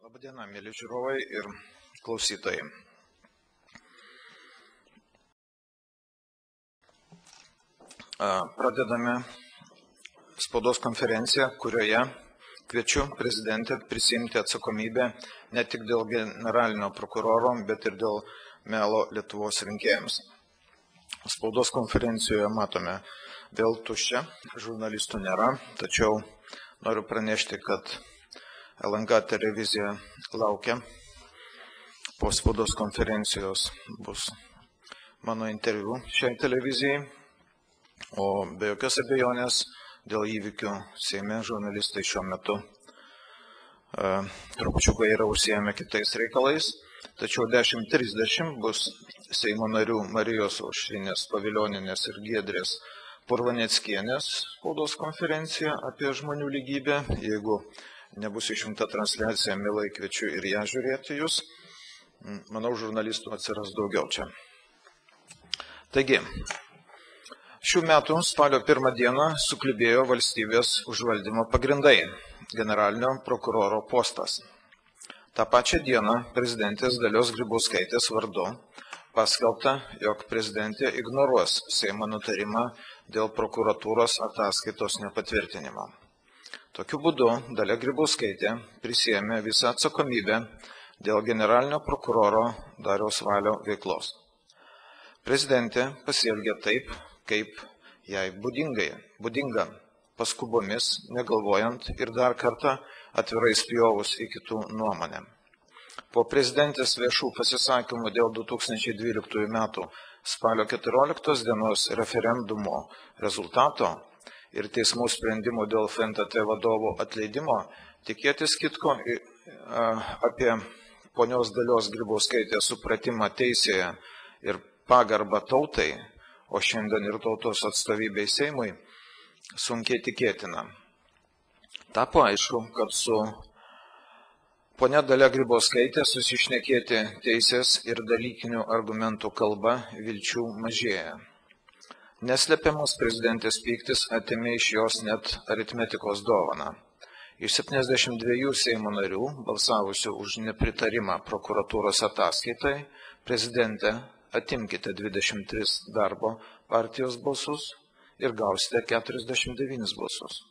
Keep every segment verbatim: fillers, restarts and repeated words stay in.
Labadiena, mėly žiūrovai ir klausytojai. Pradedame spaudos konferenciją, kurioje kviečiu prezidentę prisiimti atsakomybę ne tik dėl generalinio prokuroro, bet ir dėl melo Lietuvos rinkėjams. Spaudos konferencijoje matome vėl tuščia, žurnalistų nėra, tačiau noriu pranešti, kad L N K televizija laukia. Po spaudos konferencijos bus mano interviu šiai televizijai, o be jokios abejonės dėl įvykių Seime žurnalistai šiuo metu e, trupučiukai yra užsiėmę kitais reikalais, tačiau dešimt trisdešimt bus Seimo narių Marijos Aušrinės Paviljoninės ir Giedrės Purvaneckienės spaudos konferencija apie žmonių lygybę. Jeigu nebus išjungta transliacija, mielai kviečiu ir ją žiūrėti jūs. Manau, žurnalistų atsiras daugiau čia. Taigi, šių metų spalio pirmą dieną suklibėjo valstybės užvaldymo pagrindai – generalinio prokuroro postas. Ta pačią dieną prezidentės Dalios Grybauskaitės vardu paskelbta, jog prezidentė ignoruos Seimo nutarimą dėl prokuratūros ataskaitos nepatvirtinimo. Tokiu būdu Dalia Grybauskaitė prisiėmė visą atsakomybę dėl generalinio prokuroro Dariaus Valio veiklos. Prezidentė pasielgė taip, kaip jai būdingai, būdinga, paskubomis, negalvojant ir dar kartą atvirai spjovus į kitų nuomonę. Po prezidentės viešų pasisakymų dėl du tūkstančiai dvyliktųjų metų spalio keturioliktos dienos referendumo rezultato ir teismų sprendimų dėl F N T T vadovų atleidimo, tikėtis kitko apie ponios Dalios Grybauskaitės supratimą teisėje ir pagarbą tautai, o šiandien ir tautos atstovybei Seimui, sunkiai tikėtina. Tapo aišku, kad su ponia Dalia Grybauskaitė susišnekėti teisės ir dalykinių argumentų kalba vilčių mažėja. Neslepiamas prezidentės pyktis atėmė iš jos net aritmetikos dovaną. Iš septyniasdešimt dviejų Seimo narių, balsavusių už nepritarimą prokuratūros ataskaitai, prezidentė atimkite dvidešimt tris darbo partijos balsus ir gausite keturiasdešimt devynis balsus.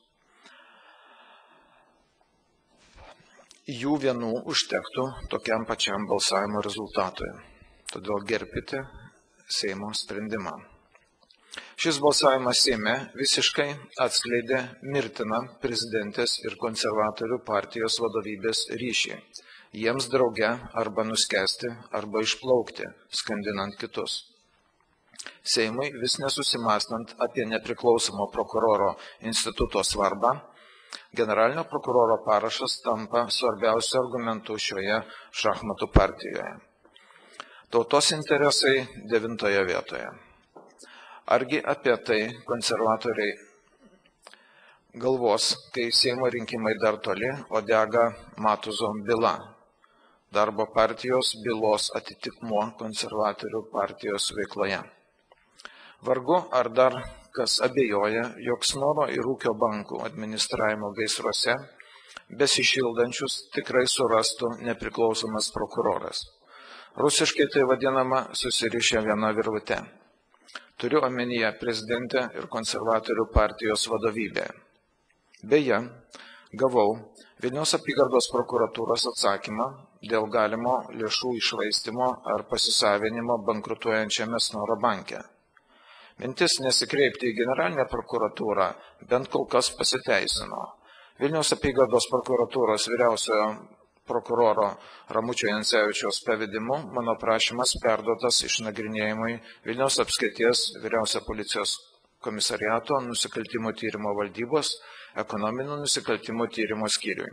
Jų vienų užtektų tokiam pačiam balsavimo rezultatui. Todėl gerbkite Seimo sprendimą. Šis balsavimas Seime visiškai atskleidė mirtiną prezidentės ir konservatorių partijos vadovybės ryšį. Jiems drauge arba nuskesti, arba išplaukti, skandinant kitus. Seimui vis nesusimastant apie nepriklausomo prokuroro instituto svarbą, generalinio prokuroro parašas tampa svarbiausiu argumentu šioje šachmatų partijoje. Tautos interesai devintoje vietoje. Argi apie tai konservatoriai galvos, kai Seimo rinkimai dar toli, o dega Matuzo byla, darbo partijos bylos atitikmuo konservatorių partijos veikloje. Vargu ar dar kas abejoja, jog Snoro ir Ūkio bankų administravimo gaisruose besišildančius tikrai surastų nepriklausomas prokuroras. Rusiškai tai vadinama susirišę viena virvute. Turiu omenyje prezidentę ir konservatorių partijos vadovybę. Beje, gavau Vilniaus apygardos prokuratūros atsakymą dėl galimo lėšų iššvaistymo ar pasisavinimo bankrutuojančiame Snoro banke. Mintis nesikreipti į generalinę prokuratūrą bent kol kas pasiteisino. Vilniaus apygardos prokuratūros vyriausiojo prokuroro Ramučio Jancevičiaus pavedimu mano prašymas perduotas išnagrinėjimui Vilniaus apskrities vyriausio policijos komisariato nusikaltimų tyrimo valdybos ekonominių nusikaltimų tyrimo skyriui.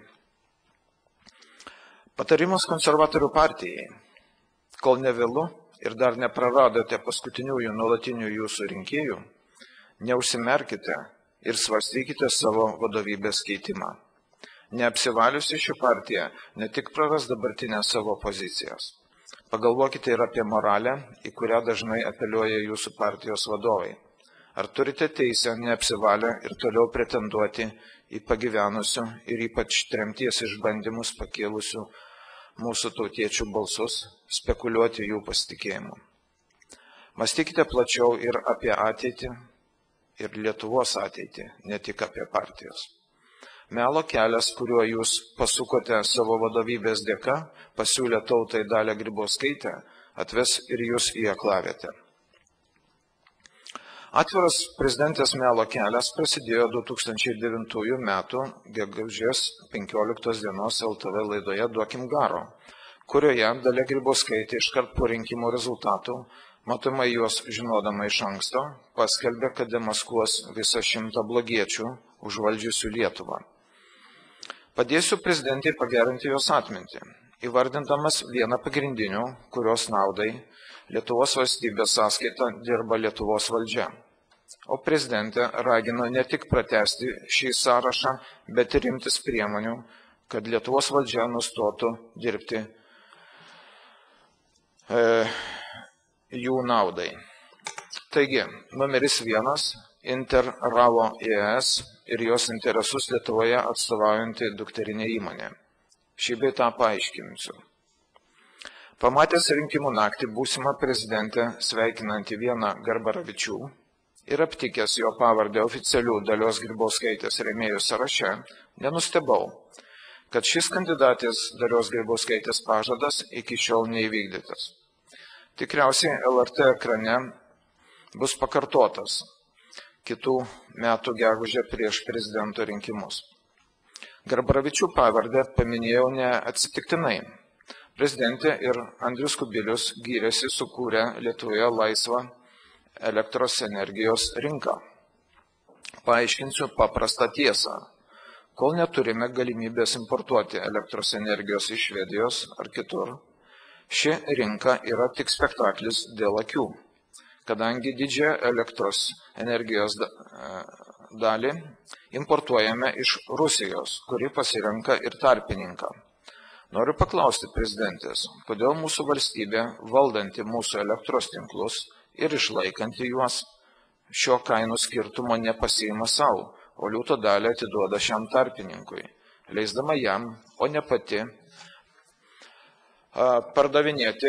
Patarimas konservatorių partijai. Kol nevėlu ir dar nepraradote paskutiniųjų nuolatinių jūsų rinkėjų, neužsimerkite ir svarstykite savo vadovybės keitimą. Neapsivaliusi ši partija ne tik praras dabartinę savo pozicijas. Pagalvokite ir apie moralę, į kurią dažnai apeliuoja jūsų partijos vadovai. Ar turite teisę neapsivalę ir toliau pretenduoti į pagyvenusių ir ypač tremties išbandymus pakėlusių mūsų tautiečių balsus, spekuliuoti jų pasitikėjimu. Mąstykite plačiau ir apie ateitį, ir Lietuvos ateitį, ne tik apie partijos. Melo kelias, kuriuo jūs pasukote savo vadovybės dėka, pasiūlė tautai Dalią Grybauskaitę, atves ir jūs į aklavietę. Atviras prezidentės Melo kelias prasidėjo du tūkstančiai devintųjų metų gegužės penkioliktos dienos L T V laidoje Duokim garo, kurioje Dalia Grybauskaitė iškart po rinkimų rezultatų, matomai juos žinodama iš anksto, paskelbė, kad demaskuos visą šimtą blogiečių užvaldžiusių Lietuvą. Padėsiu prezidentai pagerinti jos atmintį, įvardindamas vieną pagrindinių, kurios naudai Lietuvos valstybės sąskaita dirba Lietuvos valdžia. O prezidentė ragino ne tik pratęsti šį sąrašą, bet ir imtis priemonių, kad Lietuvos valdžia nustotų dirbti e, jų naudai. Taigi, numeris vienas – Inter Ravo E S ir jos interesus Lietuvoje atstovaujanti dukterinė įmonė. Šį bei tą paaiškinsiu. Pamatęs rinkimų naktį būsimą prezidentę sveikinantį vieną Garbaravičių ir aptikęs jo pavardę oficialių Dalios Grybauskaitės rėmėjų sąraše, nenustebau, kad šis kandidatės Dalios Grybauskaitės pažadas iki šiol neįvykdytas. Tikriausiai L R T ekrane bus pakartotas kitų metų gegužę prieš prezidento rinkimus. Garbaravičių pavardę paminėjau neatsitiktinai. Prezidentė ir Andrius Kubilius gyrėsi sukūrę Lietuvoje laisvą elektros energijos rinką. Paaiškinsiu paprastą tiesą. Kol neturime galimybės importuoti elektros energijos iš Švedijos ar kitur, ši rinka yra tik spektaklis dėl akių, kadangi didžiąją elektros energijos dalį importuojame iš Rusijos, kuri pasirenka ir tarpininką. Noriu paklausti prezidentės, kodėl mūsų valstybė, valdanti mūsų elektros tinklus ir išlaikanti juos, šio kainų skirtumo nepasiima savo, o liūto dalį atiduoda šiam tarpininkui, leisdama jam, o ne pati, pardavinėti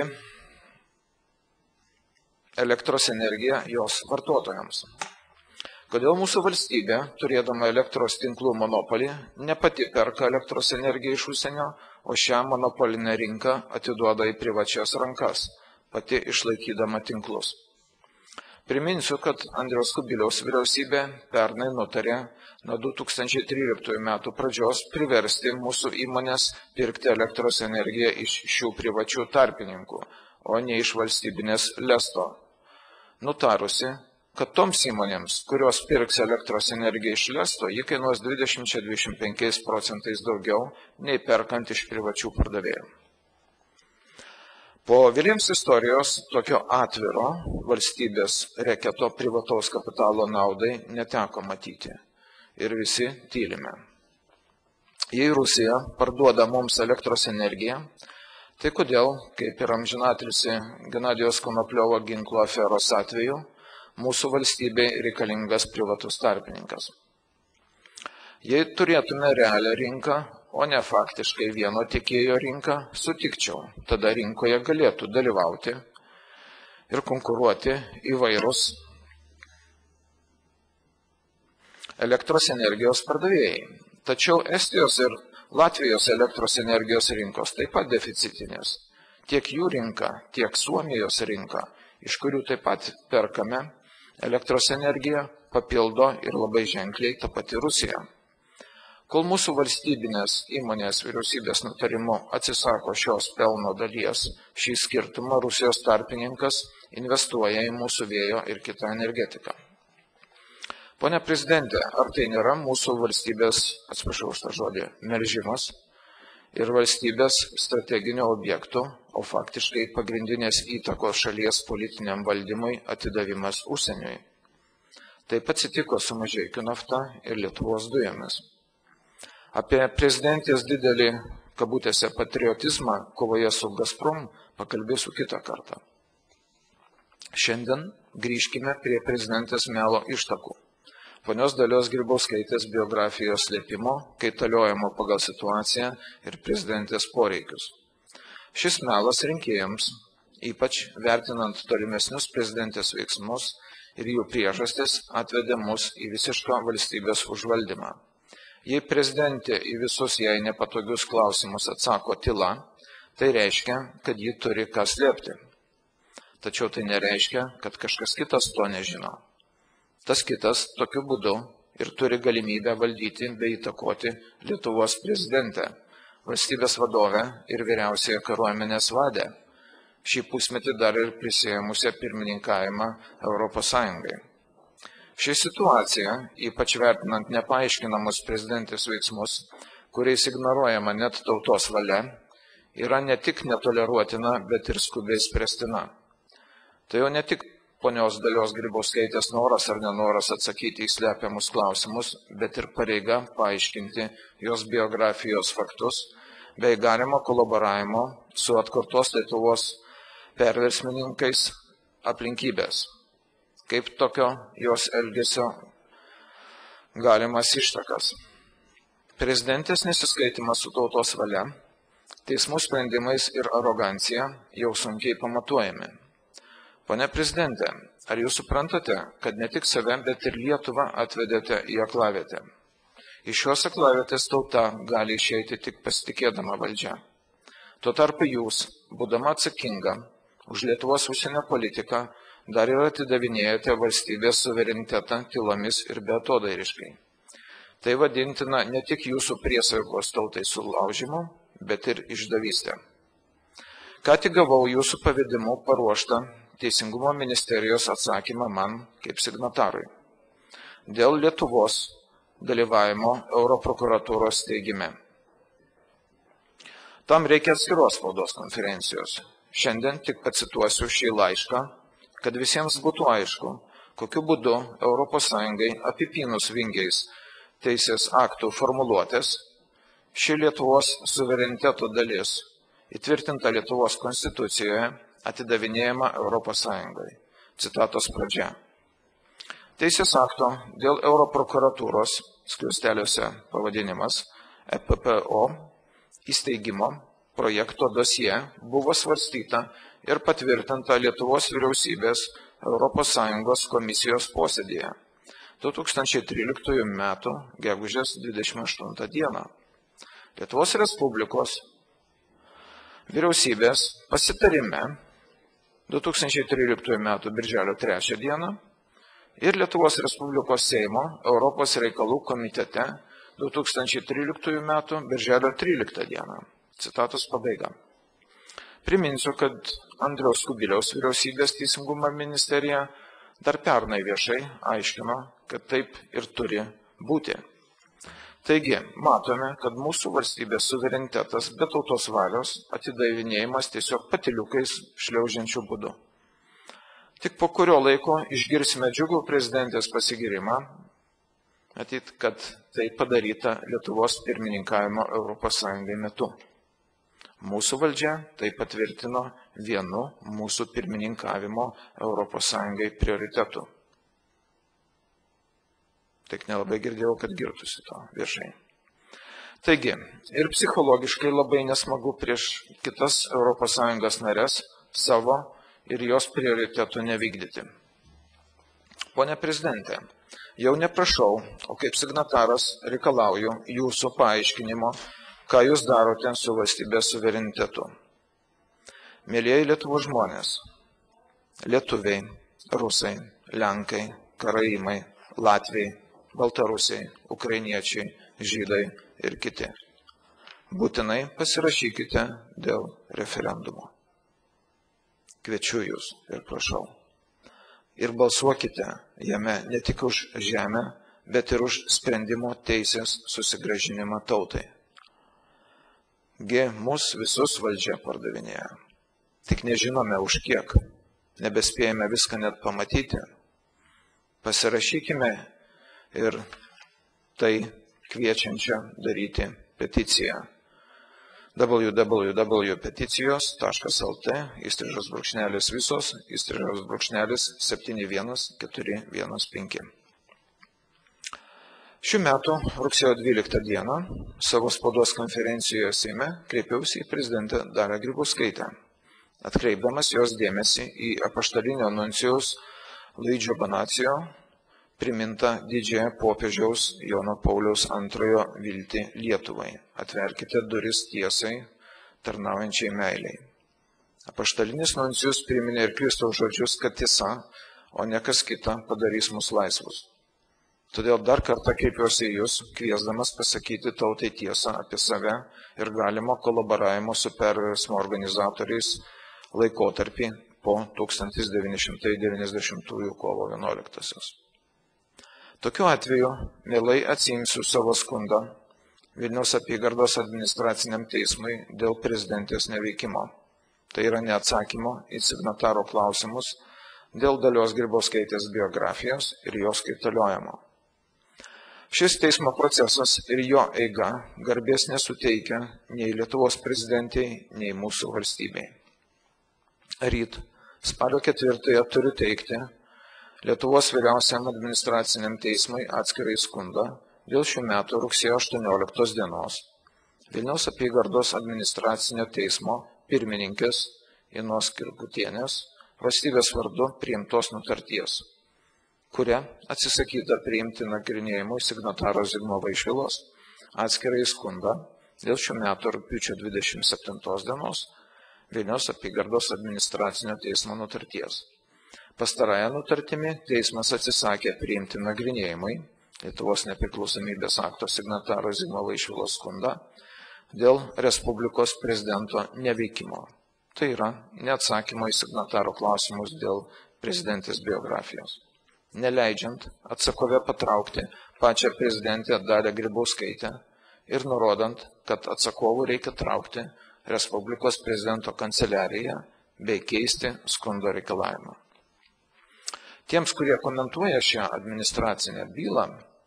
elektros energiją jos vartotojams. Kodėl mūsų valstybė, turėdama elektros tinklų monopolį, ne pati perka elektros energiją iš užsienio, o šią monopolinę rinką atiduoda į privačias rankas, pati išlaikydama tinklus. Priminsiu, kad Andriaus Kubiliaus vyriausybė pernai nutarė nuo du tūkstančiai tryliktųjų metų pradžios priversti mūsų įmonės pirkti elektros energiją iš šių privačių tarpininkų, o ne iš valstybinės lesto. Nutarusi, kad toms įmonėms, kurios pirks elektros energiją iš lesto, ji kainuos dvidešimt iki dvidešimt penkiais procentais daugiau nei perkant iš privačių pardavėjų. Po Vilniaus istorijos tokio atviro valstybės reketo privataus kapitalo naudai neteko matyti ir visi tylime. Jei Rusija parduoda mums elektros energiją, tai kodėl, kaip ir amžinatilsį Genadijos Konopliovo ginklo aferos atveju, mūsų valstybei reikalingas privatus tarpininkas. Jei turėtume realią rinką, o ne faktiškai vieno tiekėjo rinką, sutikčiau, tada rinkoje galėtų dalyvauti ir konkuruoti įvairūs elektros energijos pardavėjai. Tačiau Estijos ir Latvijos elektros energijos rinkos taip pat deficitinės. Tiek jų rinka, tiek Suomijos rinka, iš kurių taip pat perkame elektros energiją, papildo ir labai ženkliai ta pati Rusija. Kol mūsų valstybinės įmonės vyriausybės nutarimu atsisako šios pelno dalies, šį skirtumą Rusijos tarpininkas investuoja į mūsų vėjo ir kitą energetiką. Pone prezidente, ar tai nėra mūsų valstybės, atsiprašau už tą žodį, melžimas ir valstybės strateginio objekto, o faktiškai pagrindinės įtakos šalies politiniam valdymui atidavimas užsieniui? Taip atsitiko su Mažeikių nafta ir Lietuvos dujomis. Apie prezidentės didelį, kabutėse, patriotizmą kovoje su Gazprom pakalbėsiu kitą kartą. Šiandien grįžkime prie prezidentės Melo ištakų. Ponios Dalios Grybauskaitės biografijos slėpimo, kaitaliojimo pagal situaciją ir prezidentės poreikius. Šis melas rinkėjams, ypač vertinant tolimesnius prezidentės veiksmus ir jų priežastis, atvedė mus į visišką valstybės užvaldymą. Jei prezidentė į visus jai nepatogius klausimus atsako tyla, tai reiškia, kad ji turi ką slėpti. Tačiau tai nereiškia, kad kažkas kitas to nežino. Tas kitas tokiu būdu ir turi galimybę valdyti bei įtakoti Lietuvos prezidentę, valstybės vadovę ir vyriausiąją kariuomenės vadę, šį pusmetį dar ir prisiėmusią pirmininkavimą Europos Sąjungai. Ši situacija, ypač vertinant nepaaiškinamus prezidentės veiksmus, kuriais ignoruojama net tautos valia, yra ne tik netoleruotina, bet ir skubiai spręstina. Tai jau ne tik ponios Dalios Grybauskaitės noras ar nenoras atsakyti į slepiamus klausimus, bet ir pareiga paaiškinti jos biografijos faktus bei galimo kolaboravimo su atkurtos Lietuvos perversmininkais aplinkybės. Kaip tokio jos elgesio galimas ištakas. Prezidentės nesiskaitimas su tautos valia, teismų sprendimais ir arogancija jau sunkiai pamatuojami. Pone prezidente, ar jūs suprantate, kad ne tik save, bet ir Lietuvą atvedėte į aklavietę? Iš šios aklavietės tauta gali išeiti tik pasitikėdama valdžia. Tuo tarpu jūs, būdama atsakinga už Lietuvos užsienio politiką, dar ir atidavinėjate valstybės suverenitetą tylomis ir beatodairiškai. Tai vadintina ne tik jūsų priesaikos tautai sulaužimu, bet ir išdavystė. Ką tik gavau jūsų pavedimu paruoštą Teisingumo ministerijos atsakymą man kaip signatarui dėl Lietuvos dalyvavimo Europrokuratūros steigime. Tam reikia atskiros spaudos konferencijos. Šiandien tik pacituosiu šį laišką, kad visiems būtų aišku, kokiu būdu Europos Sąjungai apipynus vingiais teisės aktų formuluotės, ši Lietuvos suvereniteto dalis, įtvirtinta Lietuvos konstitucijoje, atidavinėjama Europos Sąjungai. Citatos pradžia. Teisės akto dėl Europrokuratūros, skliausteliuose pavadinimas, E P P O, įsteigimo projekto dosie buvo svarstyta ir patvirtinta Lietuvos vyriausybės Europos Sąjungos komisijos posėdėje du tūkstančiai tryliktųjų metų gegužės dvidešimt aštuntą dieną. Lietuvos Respublikos vyriausybės pasitarime du tūkstančiai tryliktųjų metų birželio trečią dieną ir Lietuvos Respublikos Seimo Europos reikalų komitete du tūkstančiai tryliktųjų metų birželio tryliktą dieną. Citatos pabaiga. Priminsiu, kad Andriaus Kubiliaus vyriausybės teisingumo ministerija dar pernai viešai aiškino, kad taip ir turi būti. Taigi, matome, kad mūsų valstybės suverenitetas be tautos valios atidavinėjimas tiesiog patyliukais šliaužiančių būdų. Tik po kurio laiko išgirsime džiugų prezidentės pasigirimą, matyt, kad tai padaryta Lietuvos pirmininkavimo Europos Sąjungai metu. Mūsų valdžia tai patvirtino vienu mūsų pirmininkavimo Europos Sąjungai prioritetu. Tik nelabai girdėjau, kad girtusi to viešai. Taigi, ir psichologiškai labai nesmagu prieš kitas Europos Sąjungos narės savo ir jos prioritetų nevykdyti. Pone prezidente, jau neprašau, o kaip signataras reikalauju jūsų paaiškinimo, ką jūs darote su valstybės suverenitetu. Mėlieji Lietuvos žmonės, lietuviai, rusai, lenkai, karaimai, latviai, baltarusiai, ukrainiečiai, žydai ir kiti. Būtinai pasirašykite dėl referendumo. Kviečiu jūs ir prašau. Ir balsuokite jame ne tik už žemę, bet ir už sprendimo teisės susigrąžinimą tautai. Gi mus visus valdžia pardavinėja. Tik nežinome už kiek, nebespėjame viską net pamatyti. Pasirašykime ir tai kviečiančią daryti peticiją. w w w taškas peticijos taškas l t įstrižas brūkšnelis visos įstrižas brūkšnelis septyni vienas keturi vienas penki. Šių metų rugsėjo dvyliktą dieną savo spaudos konferencijoje Seime kreipiausi į prezidentę Dalią Grybauskaitę, atkreipdamas jos dėmesį į apaštalinio nuncijaus Luidžio Banacijo primintą didžiąją popiežiaus Jono Pauliaus antrojo viltį Lietuvai. Atverkite duris tiesai, tarnaujančiai meiliai. Apaštalinis nuncijus priminė ir Kristaus žodžius, kad tiesa, o ne kas kita padarys mus laisvus. Todėl dar kartą kreipiuosi į Jūs, kviesdamas pasakyti tautai tiesą apie save ir galimo kolaboravimo su perversmo organizatoriais laikotarpį po tūkstantis devyni šimtai devyniasdešimtųjų kovo vienuoliktosios. Tokiu atveju mielai atsiimsiu savo skundą Vilniaus apygardos administraciniam teismui dėl prezidentės neveikimo. Tai yra neatsakymo į signataro klausimus dėl Dalios Grybauskaitės biografijos ir jos kaitaliojimo. Šis teismo procesas ir jo eiga garbės nesuteikia nei Lietuvos prezidentei, nei mūsų valstybei. Ryt, spalio ketvirtąją turiu teikti Lietuvos vyriausiam administraciniam teismui atskirai skundą dėl šių metų rugsėjo aštuonioliktos dienos Vilniaus apygardos administracinio teismo pirmininkės Inos Kirkutienės valstybės vardu priimtos nutarties, kuria atsisakyta priimti nagrinėjimui signataro Zigmo Vaišvilos atskirai skundą dėl šių metų rugpjūčio dvidešimt septintos dienos Vilniaus apygardos administracinio teismo nutarties. Pastarąją nutartimi teismas atsisakė priimti nagrinėjimui Lietuvos nepriklausomybės akto signataro Zigmo Vaišvilos skundą dėl Respublikos prezidento neveikimo. Tai yra neatsakymo į signataro klausimus dėl prezidentės biografijos, neleidžiant atsakovę patraukti pačią prezidentę Dalią Grybauskaitę ir nurodant, kad atsakovų reikia traukti Respublikos prezidento kanceliariją bei keisti skundo reikalavimą. Tiems, kurie komentuoja šią administracinę bylą,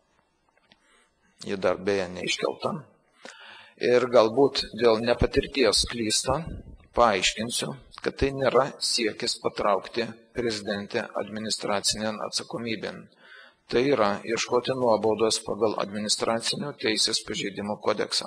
ji dar beje neiškelta, ir galbūt dėl nepatirties klysta, paaiškinsiu, kad tai nėra siekis patraukti prezidentę administracinėn atsakomybėn. Tai yra ieškoti nuobaudos pagal administracinių teisės pažeidimų kodeksą.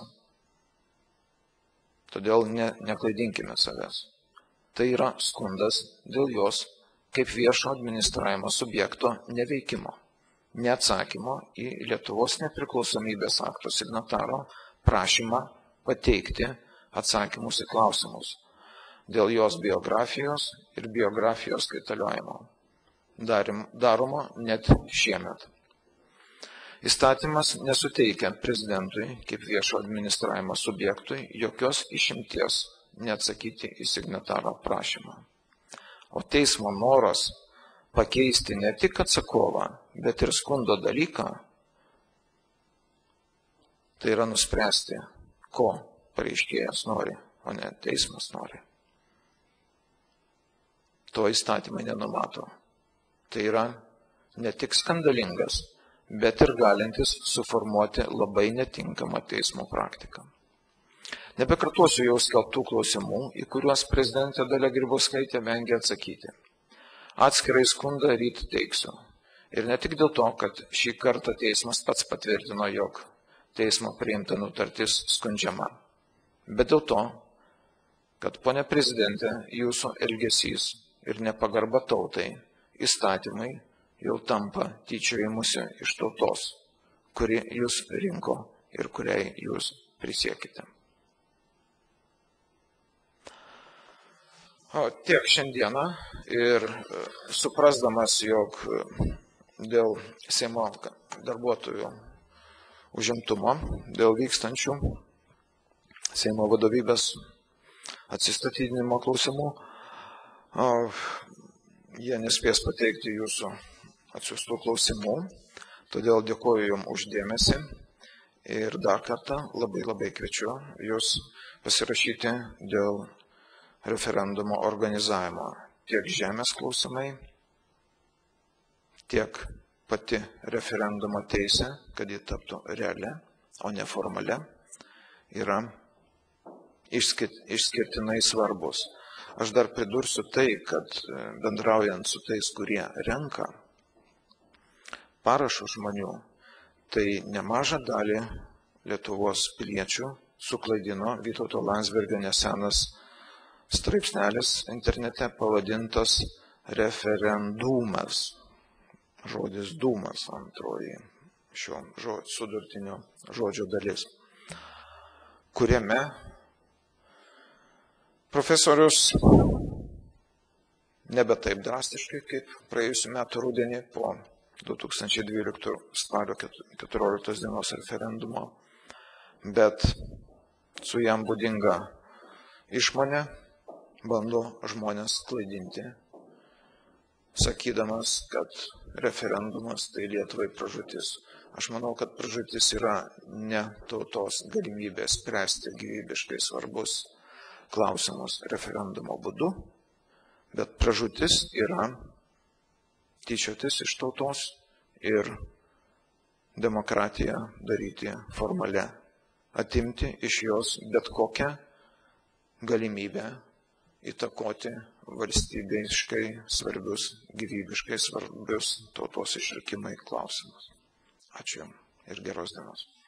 Todėl ne, neklaidinkime savęs. Tai yra skundas dėl jos kaip viešo administravimo subjekto neveikimo, neatsakymo į Lietuvos nepriklausomybės akto signataro prašymą pateikti atsakymus į klausimus dėl jos biografijos ir biografijos kaitaliojimo, daromo net šiemet. Įstatymas nesuteikia prezidentui kaip viešo administravimo subjektui jokios išimties neatsakyti į signataro prašymą. O teismo noras pakeisti ne tik atsakovą, bet ir skundo dalyką, tai yra nuspręsti, ko pareiškėjas nori, o ne teismas nori. To įstatymai nenumato. Tai yra ne tik skandalingas, bet ir galintis suformuoti labai netinkamą teismo praktiką. Nebekartosiu jau skelbtų klausimų, į kuriuos prezidentė Dalia Grybauskaitė vengia atsakyti. Atskirai skundą ryt teiksiu. Ir ne tik dėl to, kad šį kartą teismas pats patvirtino, jog teismo priimta nutartis skundžiama, bet dėl to, kad, ponia prezidentė, jūsų elgesys ir nepagarba tautai, įstatymai jau tampa tyčiojimusi iš tautos, kuri jūs rinko ir kuriai jūs prisiekite. O tiek šiandieną ir suprasdamas, jog dėl Seimo darbuotojų užimtumo, dėl vykstančių Seimo vadovybės atsistatydinimo klausimų, O, jie nespės pateikti jūsų atsiųstų klausimų, todėl dėkoju jums už dėmesį ir dar kartą labai labai kviečiu jūs pasirašyti dėl referendumo organizavimo. Tiek žemės klausimai, tiek pati referendumo teisė, kad ji taptų realia, o ne formalia, yra išskirtinai svarbus. Aš dar pridursiu tai, kad bendraujant su tais, kurie renka parašų žmonių, tai nemažą dalį Lietuvos piliečių suklaidino Vytauto Landsbergio nesenas straipsnelis internete pavadintas referendumas. Žodis dūmas, antroji šio žodžio, sudurtinio žodžio dalis, kuriame profesorius nebe taip drastiškai kaip praėjusiu metu rudenį po du tūkstančiai dvyliktų spalio keturioliktos dienos referendumo, bet su jam būdinga išmonė bando žmonės klaidinti, sakydamas, kad referendumas tai Lietuvai pražūtis. Aš manau, kad pražūtis yra ne tautos galimybė spręsti gyvybiškai svarbus klausimus referendumo būdu, bet pražūtis yra tyčiotis iš tautos ir demokratiją daryti formale, atimti iš jos bet kokią galimybę įtakoti valstybeiškai svarbius, gyvybiškai svarbius tautos išlikimai klausimus. Ačiū ir geros dienos.